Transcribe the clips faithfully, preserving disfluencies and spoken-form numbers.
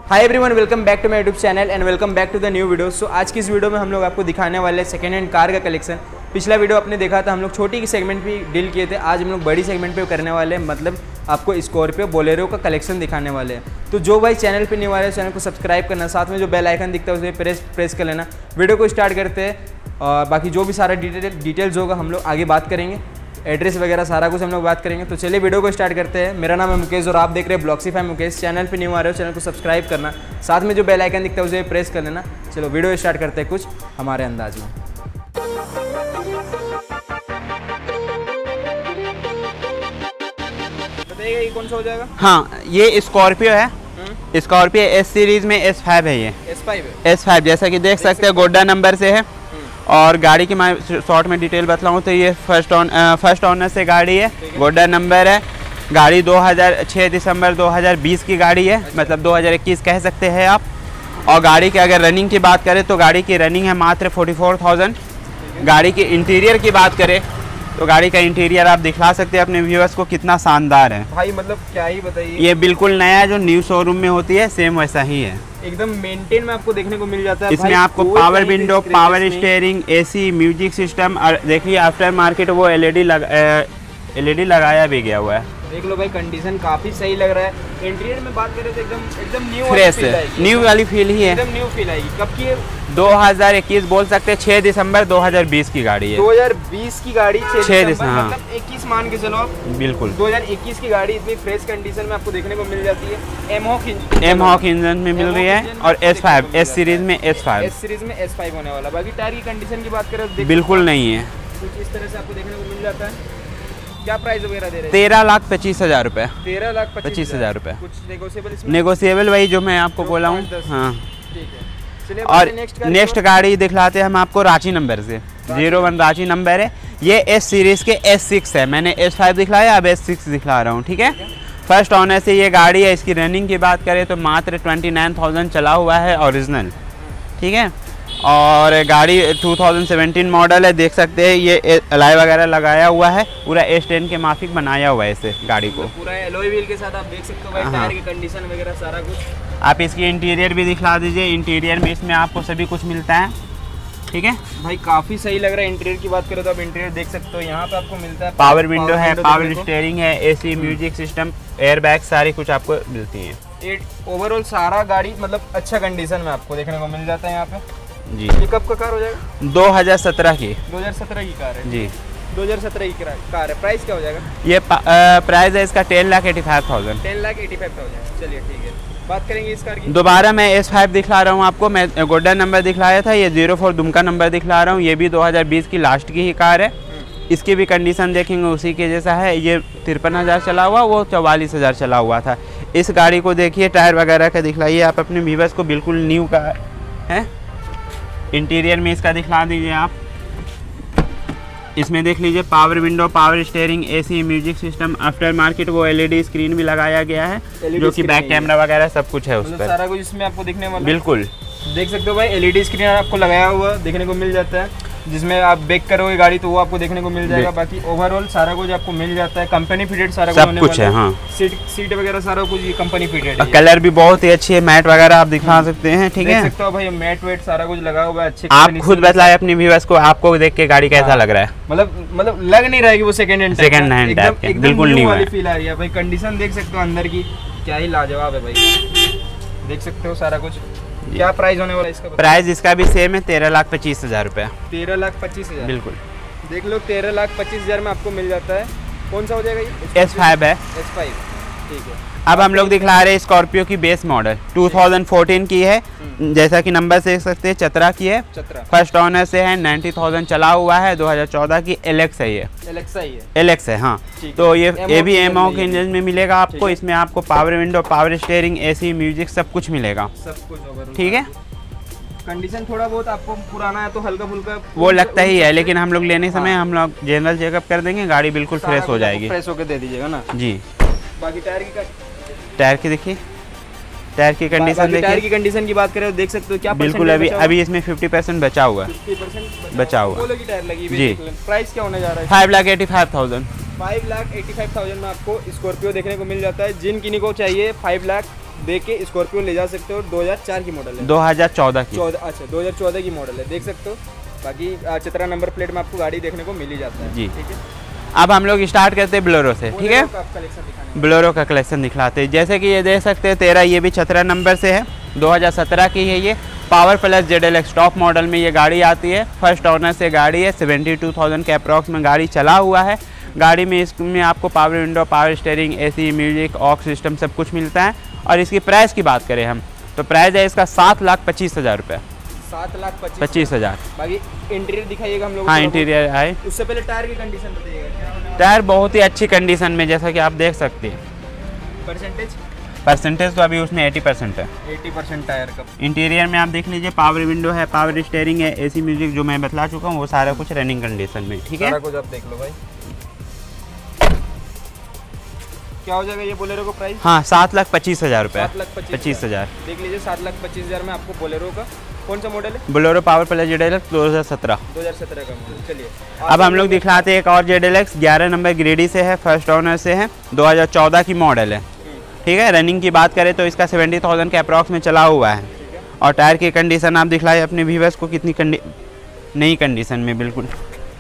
Hi everyone, welcome back to my YouTube channel and welcome back to the new video. So आज की इस video में हम लोग आपको दिखाने वाले हैं सेकेंड हैंड कार का कलेक्शन। पिछला वीडियो आपने देखा था, हम लोग छोटी की सेगमेंट भी डील किए थे। आज हम लोग बड़ी सेगमेंट पे करने वाले हैं, मतलब आपको स्कॉर्पियो बोलेरो का कलेक्शन दिखाने वाले हैं। तो जो भाई चैनल पे नहीं वाले चैनल को सब्सक्राइब करना, साथ में जो बेल आइकन दिखता है उसे प्रेस प्रेस कर लेना। वीडियो को स्टार्ट करते हैं और बाकी जो भी सारा डिटेल डिटेल्स होगा हम लोग आगे बात करेंगे, एड्रेस वगैरह सारा कुछ हम लोग बात करेंगे। तो चलिए वीडियो को स्टार्ट करते हैं। मेरा नाम है मुकेश और आप देख रहे हैं ब्लॉक्सीफाई मुकेश। चैनल पे न्यू आ रहे हो चैनल को सब्सक्राइब करना, साथ में जो बेल आइकन दिखता है उसे प्रेस कर लेना। चलो वीडियो स्टार्ट करते हैं कुछ हमारे अंदाज में। बताइएगा ये कौन सा हो जाएगा? हाँ, ये स्कॉर्पियो है। स्कॉर्पियो एस सीरीज में एस फाइव है। ये एस फाइव है। एस फाइव जैसा कि देख सकते हैं गोड्डा नंबर से है। और गाड़ी की मैं शॉर्ट में डिटेल बताऊँ तो ये फर्स्ट ऑन फर्स्ट ऑनर से गाड़ी है, गोड्डा नंबर है। गाड़ी दो हज़ार छह दिसंबर दो हज़ार बीस की गाड़ी है, मतलब दो हज़ार इक्कीस कह सकते हैं आप। और गाड़ी की अगर रनिंग की बात करें तो गाड़ी की रनिंग है मात्र चौवालीस हज़ार। गाड़ी की इंटीरियर की बात करें तो गाड़ी का इंटीरियर आप दिखला सकते हैं अपने व्यूअर्स को, कितना शानदार है भाई। मतलब क्या ही बताइए, ये बिल्कुल नया जो न्यू शोरूम में होती है सेम वैसा ही है, एकदम मेंटेन में आपको देखने को मिल जाता है। इसमें आपको power window, power steering, AC, music system और देखिए आफ्टर मार्केट वो एलईडी लगा एलईडी लगाया भी गया हुआ है। देख लो भाई, कंडीशन काफी सही लग रहा है। इंटीरियर में बात करें तो एकदम एकदम न्यू फ्रेश है, न्यू वाली फील ही है, एकदम न्यू फील आएगी। कब की है? दो हज़ार इक्कीस बोल सकते हैं, छह दिसंबर दो हज़ार बीस की गाड़ी है। दो हज़ार बीस की गाड़ी छह दिसंबर, हाँ। मतलब इक्कीस मान के चलो आप। बिल्कुल दो हज़ार इक्कीस की गाड़ी इतनी फ्रेश कंडीशन में आपको देखने को मिल जाती है। एमहॉक एम हॉक इंजन में मिल रही है और एस फाइव एस सीरीज में एस फाइव एस सीरीज में एस फाइव होने वाला। बाकी टायर की कंडीशन की बात करें तो बिल्कुल नहीं है, कुछ इस तरह से आपको देखने को मिल जाता है। क्या प्राइस वगैरह दे रहे हैं? तेरह लाख पच्चीस हजार रुपए तेरह लाख पच्चीस हजार रुपए। कुछ नेगोशिएबल इसमें? नेगोशिएबल वही जो मैं आपको बोला हूँ। हाँ ठीक है, चलिए और नेक्स्ट गाड़ी दिखलाते हैं हम आपको रांची नंबर से। जीरो वन रांची नंबर है। ये एस सीरीज के एस सिक्स है, मैंने एस फाइव दिखलाया, अब एस सिक्स दिखला रहा हूँ। ठीक है, फर्स्ट ऑनर से ये गाड़ी है। इसकी रनिंग की बात करें तो मात्र ट्वेंटी नाइन थाउजेंड चला हुआ है ओरिजिनल। ठीक है, और गाड़ी दो हज़ार सत्रह मॉडल है, देख सकते हैं ये एलॉय वगैरह लगाया हुआ है, पूरा एस टेन के माफिक बनाया हुआ है इसे गाड़ी को, पूरा एलॉय व्हील के साथ आप देख सकते हो भाई। टायर की कंडीशन वगैरह सारा कुछ। आप इसकी इंटीरियर भी दिखला दीजिए। इंटीरियर में इसमें आपको सभी कुछ मिलता है। ठीक है भाई, काफी सही लग रहा है। इंटीरियर की बात करें तो आप इंटीरियर देख सकते हो, यहाँ पे आपको मिलता है पावर विंडो है, पावर स्टीयरिंग है, AC, music system, air bag सारी कुछ आपको मिलती है। ओवरऑल सारा गाड़ी मतलब अच्छा कंडीशन में आपको देखने को मिल जाता है यहाँ पे जी। ये कब का कार हो जाएगा? दो हज़ार सत्रह की दो हज़ार सत्रह की कार है जी। दो हज़ार सत्रह की कार है। प्राइस क्या हो जाएगा? ये प्राइस है इसका ten lakh eighty five thousand ten lakh eighty five thousand चलिए ठीक है, बात करेंगे इस कार की। दोबारा मैं एस फाइव दिखला रहा हूँ आपको। मैं गोड्डा नंबर दिखलाया था, ये जीरो फोर दुमका नंबर दिखला रहा हूँ। ये भी दो हज़ार बीस की लास्ट की ही कार है। इसकी भी कंडीशन देखेंगे उसी के जैसा है। ये तिरपन हज़ार चला हुआ, वो चौवालीस हज़ार चला हुआ था। इस गाड़ी को देखिए, टायर वगैरह का दिखलाइए आप अपने व्यूअर्स को, बिल्कुल न्यू कार है। इंटीरियर में इसका दिखला दीजिए आप। इसमें देख लीजिए power window, power steering, AC, music system, after market वो एलईडी स्क्रीन भी लगाया गया है, जो कि बैक कैमरा वगैरह सब कुछ है उस पर, सारा कुछ इसमें आपको दिखने वाला। बिल्कुल देख सकते हो भाई, एलईडी स्क्रीन आपको लगाया हुआ देखने को मिल जाता है, जिसमें आप बैक करोगे गाड़ी तो वो आपको देखने को मिल जाएगा। बाकी ओवरऑल सारा कुछ आपको मिल जाता है, कंपनी फिटेड सारा कुछ सब कुछ है। हाँ, सीट सीट वगैरह सारा कुछ ये कंपनी फिटेड है। कलर भी बहुत ही अच्छी है, मैट वगैरह आप दिखा सकते हैं। ठीक है, देख सकते हो भाई, मैट वेट सारा कुछ लगा हुआ है अच्छे। आप खुद बताए अपने व्यूअर्स को, आपको देख के गाड़ी कैसा लग रहा है? मतलब मतलब लग नहीं रहा है कि वो second hand second hand type के, बिल्कुल न्यू वाली फील आ रही है भाई। कंडीशन देख सकते हो अंदर की, क्या ही लाजवाब है भाई। देख सकते हो सारा कुछ। क्या प्राइस होने वाला इसका? प्राइस इसका भी सेम है, तेरह लाख पच्चीस हजार रुपया। तेरह लाख पच्चीस हजार बिल्कुल, देख लो, तेरह लाख पच्चीस हजार में आपको मिल जाता है। कौन सा हो जाएगा ये? एस फाइव है। एस फाइव ठीक है। अब हम लोग दिखला रहे हैं स्कॉर्पियो की बेस मॉडल दो हज़ार चौदह की है, जैसा कि नंबर से देख सकते हैं, चतरा की है, चतरा फर्स्ट ऑनर से है, नब्बे हज़ार चला हुआ है, दो हज़ार चौदह की एलेक्स है। ये एलेक्सा ही है, एलेक्स है। हाँ, तो ये ये भी एमहॉक इंजन में मिलेगा आपको। इसमें आपको power window, power steering, AC, music सब कुछ मिलेगा, सब कुछ। ठीक है, कंडीशन थोड़ा बहुत आपको पुराना है तो हल्का फुल्का वो लगता ही है, लेकिन हम लोग लेने समय हम लोग जनरल चेकअप कर देंगे, गाड़ी बिल्कुल फ्रेश हो जाएगी। फ्रेश होकर दे दीजिएगा ना जी। बाकी टायर की टायर की देखिए, टायर की कंडीशन देखिए। टायर की कंडीशन की बात करें तो देख सकते हो क्या बिल्कुल, अभी अभी इसमें पचास परसेंट बचा हुआ है, बचा हुआ की टायर लगी जी। प्राइस क्या होने जा रहा है? Five lakh eighty five thousand five lakh eighty five thousand में आपको स्कॉर्पियो देखने को मिल जाता है। जिन किन्हीं को चाहिए फाइव लाख दे के स्कॉर्पियो ले जा सकते हो। दो हज़ार चार की मॉडल है, दो हज़ार चौदह की चौदह अच्छा दो हज़ार चौदह की मॉडल है, देख सकते हो। बाकी चतरा नंबर प्लेट में आपको गाड़ी देखने को मिल ही जाता है जी। ठीक है, अब हम लोग स्टार्ट करते हैं बोलेरो से, ठीक है। बोलेरो का कलेक्शन दिखलाते हैं। जैसे कि ये देख सकते हैं तेरह, ये भी सत्रह नंबर से है, दो हज़ार सत्रह की है। ये power plus Z L X top model में ये गाड़ी आती है। फर्स्ट ऑनर से गाड़ी है, सेवेंटी टू थाउजेंड के अप्रॉक्स में गाड़ी चला हुआ है। गाड़ी में इसमें आपको power window, power steering, AC, music, aux system सब कुछ मिलता है। और इसकी प्राइस की बात करें हम तो प्राइस है इसका सात लाख पच्चीस हज़ार रुपये, सात लाख पच्चीस पच्चीस हज़ार। बाकी इंटीरियर दिखाइएगा हम लोग। हाँ इंटीरियर है। उससे पहले टायर की कंडीशन बताइएगा। टायर बहुत ही अच्छी कंडीशन में, जैसा कि आप देख सकते हैं। परसेंटेज परसेंटेज तो अभी उसमें अस्सी परसेंट है। अस्सी परसेंट टायर का। इंटीरियर में आप देख लीजिए, पावर विंडो है, पावर स्टीयरिंग है, एसी, म्यूजिक जो मैं बतला चुका हूँ वो सारा कुछ रनिंग कंडीशन में, ठीक है। सारा कुछ आप देख लो भाई। क्या हो जाएगा ये बोलेरो का प्राइस? हाँ सात लाख पच्चीस हज़ार रुपये, सात लाख पच्चीस हज़ार। देख लीजिए सात लाख पच्चीस हज़ार में आपको बोलेरो का। कौन सा मॉडल है? Bolero power plus Z L X दो हज़ार सत्रह दो हज़ार सत्रह का मॉडल। चलिए अब हम लोग दिखलाते हैं एक और जेड एल एक्स, ग्यारह नंबर ग्रेडी से है, फर्स्ट ऑनर से है, दो हज़ार चौदह की मॉडल है, ठीक है। रनिंग की बात करें तो इसका सेवेंटी थाउजेंड के अप्रॉक्स में चला हुआ है। और टायर की कंडीशन आप दिखलाए अपने व्यूअर्स को कितनी कंडी नई कंडीशन में बिल्कुल।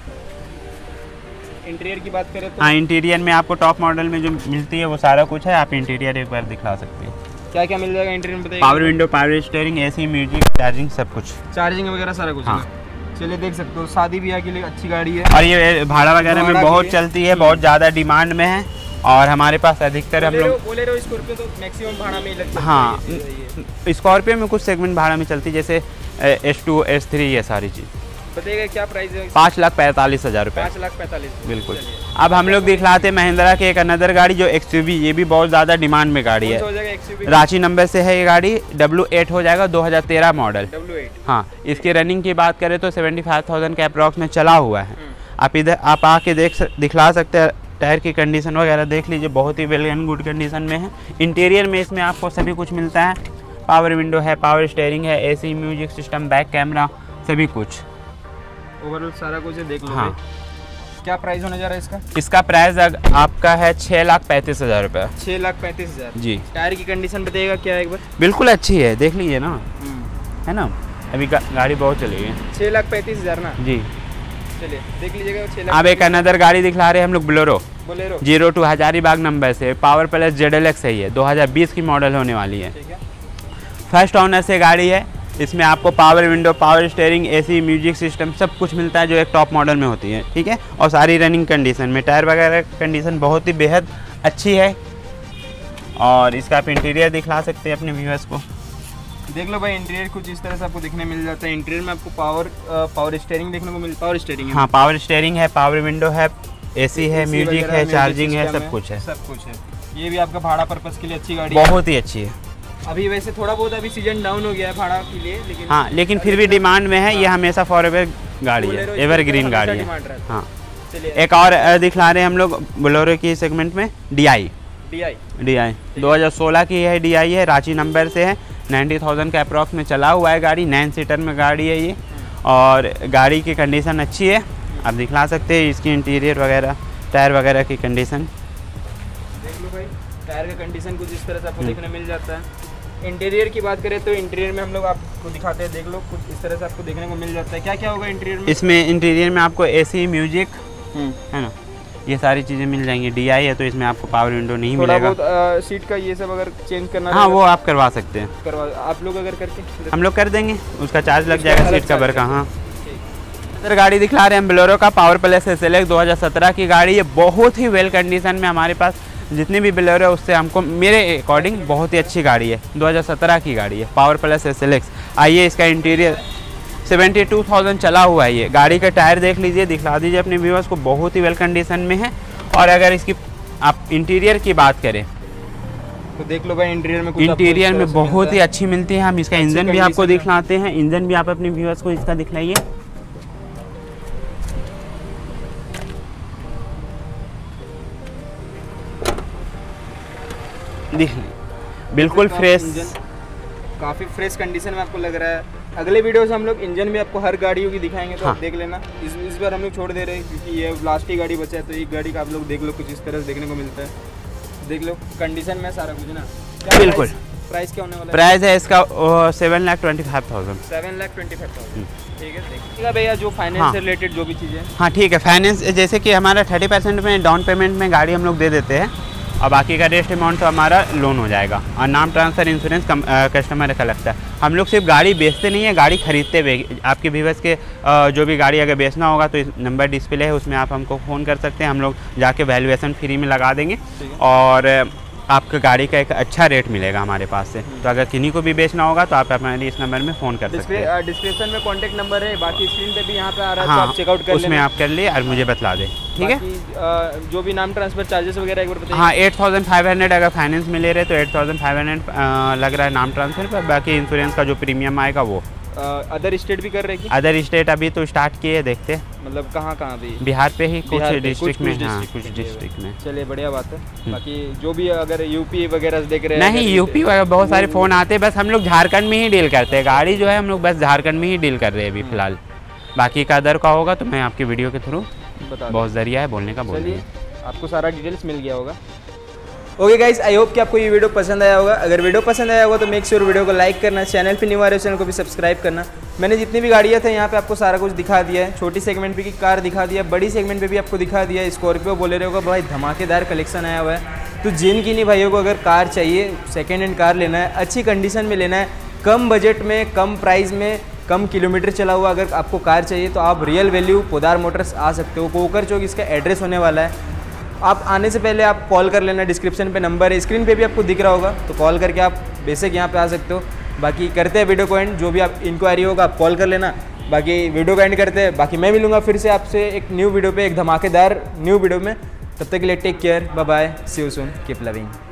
इंटीरियर की बात करें तो हाँ इंटीरियर में आपको टॉप मॉडल में जो मिलती है वो सारा कुछ है। आप इंटीरियर एक बार दिखला सकते हैं। क्या क्या मिल जाएगा इंटीरियर में बताइए? Power window, power steering, AC, music, charging सब कुछ, चार्जिंग वगैरह सारा कुछ। हाँ। चलिए देख सकते हो शादी ब्याह के लिए अच्छी गाड़ी है। और ये भाड़ा वगैरह में बहुत चलती है, बहुत ज़्यादा डिमांड में है। और हमारे पास अधिकतर हम लोग बोलेरो स्कॉर्पियो तो मैक्सिमम भाड़ा में ही लगता है। हाँ स्कॉर्पियो में कुछ सेगमेंट भाड़ा में चलती है, जैसे एस टू एस थ्री ये सारी चीज़। बताइएगा क्या प्राइस है? पाँच लाख पैंतालीस हज़ार रुपये, पाँच लाख पैंतालीस बिल्कुल। अब हम लोग दिखलाते महिंद्रा के एक अनदर गाड़ी जो एक्सयूवी, ये भी बहुत ज़्यादा डिमांड में गाड़ी है। रांची नंबर से है ये गाड़ी, डब्ल्यू एट हो जाएगा, दो हज़ार तेरह मॉडल। डब्ल्यू एट हाँ इसकी रनिंग की बात करें तो सेवेंटी फाइव थाउजेंड के अप्रॉक्स में चला हुआ है। आप इधर आप आके देख दिखला सकते हैं। टायर की कंडीशन वगैरह देख लीजिए, बहुत ही वेल एंड गुड कंडीशन में है। इंटीरियर में इसमें आपको सभी कुछ मिलता है। पावर विंडो है, पावर स्टीयरिंग है, AC, music system, back camera, सभी कुछ ओवरऑल सारा कुछ है, देख लो। हाँ क्या प्राइस होने जा रहा है इसका? इसका प्राइस आपका है छः लाख पैंतीस हज़ार रुपये, छः लाख पैंतीस हज़ार जी। टायर की कंडीशन बताइएगा क्या है एक बार? बिल्कुल अच्छी है, देख लीजिए ना, है ना। अभी गा, गाड़ी बहुत चली है। छः लाख पैंतीस हज़ार ना जी। चलिए देख लीजिएगा छः लाख। अब एक अनदर गाड़ी दिखला रहे हैं हम लोग, Bolero Bolero zero two Hazaribagh number से, power plus Z L X है, ये दो हज़ार बीस की मॉडल होने वाली है। फर्स्ट ऑनर से गाड़ी है। इसमें आपको power window, power steering, AC, music system सब कुछ मिलता है जो एक टॉप मॉडल में होती है, ठीक है। और सारी रनिंग कंडीशन में, टायर वगैरह कंडीशन बहुत ही बेहद अच्छी है। और इसका आप इंटीरियर दिखला सकते हैं अपने व्यूअर्स को। देख लो भाई इंटीरियर कुछ इस तरह से आपको दिखने मिल जाता है। इंटीरियर में आपको पावर पावर स्टीयरिंग देखने को मिल पावर स्टीयरिंग हाँ पावर स्टीयरिंग है, पावर विंडो है, एसी है, म्यूजिक है, चार्जिंग है, सब कुछ है, सब कुछ है। ये भी आपका भाड़ा पर्पस के लिए अच्छी गाड़ी बहुत ही अच्छी है। अभी वैसे थोड़ा बहुत अभी सीजन डाउन हो गया है भाड़ा के लिए, लेकिन हाँ लेकिन फिर भी डिमांड में है। ये हमेशा फॉर एवर गाड़ी है, एवरग्रीन गाड़ी है। हाँ एक और दिखला रहे हैं हम लोग बोलेरो की सेगमेंट में, D I D I D I दो हज़ार सोलह की है, डी आई है, रांची नंबर से है, नाइन्टी थाउजेंड के अप्रॉक्स में चला हुआ है गाड़ी, नाइन सीटर में गाड़ी है ये। और गाड़ी की कंडीशन अच्छी है, आप दिखला सकते हैं इसकी इंटीरियर वगैरह, टायर वगैरह की कंडीशन देख लो भाई। टायर का कंडीशन कुछ इस तरह से आपको देखने मिल जाता है। इंटीरियर की बात करें तो इंटीरियर में हम लोग आपको दिखाते हैं, देख लो कुछ इस तरह से आपको देखने को मिल जाता है। क्या क्या होगा इंटीरियर में? इसमें इंटीरियर में आपको एसी, म्यूजिक है ना, ये सारी चीज़ें मिल जाएंगी। डी आई है तो इसमें आपको पावर विंडो नहीं थोड़ा मिलेगा। बहुत सीट का ये सब अगर चेंज करना हाँ वो आप करवा सकते हैं, करवा आप लोग अगर करके हम लोग कर देंगे, उसका चार्ज लग जाएगा सीट कवर का। हाँ सर गाड़ी दिखला रहे हैं हम बोलेरो का, power plus S L X दो हज़ार सत्रह की गाड़ी है, बहुत ही वेल कंडीशन में। हमारे पास जितनी भी बोलेरो है उससे हमको मेरे अकॉर्डिंग बहुत ही अच्छी गाड़ी है, दो हज़ार सत्रह की गाड़ी है, power plus S L X. आइए इसका इंटीरियर सेवेंटी टू थाउजेंड चला हुआ है ये। गाड़ी का टायर देख लीजिए, दिखला दीजिए अपने व्यूअर्स को, बहुत ही वेल कंडीशन में है। और अगर इसकी आप इंटीरियर की बात करें तो देख लो भाई इंटीरियर में कुछ इंटीरियर में बहुत ही अच्छी मिलती है। हम इसका इंजन भी आपको दिखलाते हैं, इंजन भी आप अपने व्यूअर्स को इसका दिखलाइए। बिल्कुल फ्रेश, काफ़ी फ्रेश कंडीशन में आपको लग रहा है। अगले वीडियो से हम लोग इंजन भी आपको हर गाड़ियों की दिखाएंगे, तो हाँ। आप देख लेना। इस इस बार हम लोग छोड़ दे रहे हैं क्योंकि ये लास्ट ही गाड़ी बचा है, तो एक गाड़ी का आप लोग देख लो, कुछ इस तरह से देखने को मिलता है। देख लो कंडीशन में सारा कुछ ना। क्या बिल्कुल। प्राइस क्या होने वाला है? प्राइस है इसका seven lakh twenty five thousand. Seven lakh twenty five thousand ठीक है। देखिएगा भैया जो फाइनेंस हाँ। से रिलेटेड जो भी चीज़ें, हाँ ठीक है। फाइनेंस जैसे कि हमारा थर्टी परसेंट में डाउन पेमेंट में गाड़ी हम लोग दे देते हैं, और बाकी का रेस्ट अमाउंट तो हमारा लोन हो जाएगा, और नाम ट्रांसफ़र इंश्योरेंस कस्टमर का लगता है। हम लोग सिर्फ गाड़ी बेचते नहीं है, गाड़ी खरीदते हुए। आपके व्यूअर्स के आ, जो भी गाड़ी अगर बेचना होगा तो इस नंबर डिस्प्ले है, उसमें आप हमको फ़ोन कर सकते हैं। हम लोग जाके वैल्यूएशन फ्री में लगा देंगे, और आपको गाड़ी का एक अच्छा रेट मिलेगा हमारे पास से। तो अगर किन्हीं को भी बेचना होगा तो आप हमारे इस नंबर में फ़ोन कर सकते हैं। डिस्क्रिप्शन में कॉन्टैक्ट नंबर है, बाकी स्क्रीन पे भी यहाँ पे आ रहा है, हाँ, तो आप चेकआउट कर उसमें लेना। आप कर लिए और मुझे बतला दें, ठीक है। बाकी, जो भी नाम ट्रांसफर चार्जेस वगैरह एक बार बताइए। हाँ, एट थाउजेंड फाइव हंड्रेड अगर फाइनेंस में ले रहे तो एट थाउजेंड फाइव हंड्रेड लग रहा है नाम ट्रांसफर पर। बाकी इंश्योरेंस का जो प्रीमियम आएगा वो। अदर स्टेट भी कर रहे हैं? अदर स्टेट अभी तो स्टार्ट किए, देखते हैं मतलब कहाँ कहाँ भी? बिहार पे ही कुछ बिहार पे, डिस्ट्रिक्ट कुछ- में, कुछ हाँ district कुछ में। डिस्ट्रिक्ट में। चलिए बढ़िया बात है। बाकी जो भी अगर यूपी वगैरह से देख रहे हैं, नहीं, अगर यूपी वगैरह बहुत सारे फ़ोन आते हैं, बस हम लोग झारखंड में ही डील करते हैं। गाड़ी जो है हम लोग बस झारखंड में ही डील कर रहे हैं अभी फ़िलहाल। बाकी का अदर का होगा तो मैं आपकी वीडियो के थ्रू, बता बहुत ज़रिया है बोलने का, बोल चलिए देंगे। आपको सारा डिटेल्स मिल गया होगा। ओके गाइज, आई होप कि आपको ये वीडियो पसंद आया होगा। अगर वीडियो पसंद आया होगा तो मेक श्योर वीडियो को लाइक करना, चैनल पे न्यू आ रहे हो चैनल को भी सब्सक्राइब करना। मैंने जितनी भी गाड़ियाँ थे यहाँ पे आपको सारा कुछ दिखा दिया है। छोटी सेगमेंट पे की कार दिखा दिया, बड़ी सेगमेंट पे भी आपको दिखा दिया है। स्कॉर्पियो बोले रहे होगा भाई धमाकेदार कलेक्शन आया हुआ है। तो जिन किन्हीं भाइयों को अगर कार चाहिए, सेकेंड हैंड कार लेना है, अच्छी कंडीशन में लेना है, कम बजट में, कम प्राइस में, कम किलोमीटर चला हुआ अगर आपको कार चाहिए तो आप रियल वैल्यू पोदार मोटर्स आ सकते हो। कोकर चौक इसका एड्रेस होने वाला है। आप आने से पहले आप कॉल कर लेना, डिस्क्रिप्शन पे नंबर है, स्क्रीन पे भी आपको दिख रहा होगा, तो कॉल करके आप बेसिक यहाँ पे आ सकते हो। बाकी करते हैं वीडियो को एंड, जो भी आप इंक्वायरी होगा आप कॉल कर लेना। बाकी वीडियो को एंड करते हैं। बाकी मैं मिलूंगा फिर से आपसे एक न्यू वीडियो पे, एक धमाकेदार न्यू वीडियो में। तब तक के लिए take care, bye bye, see you soon, keep loving.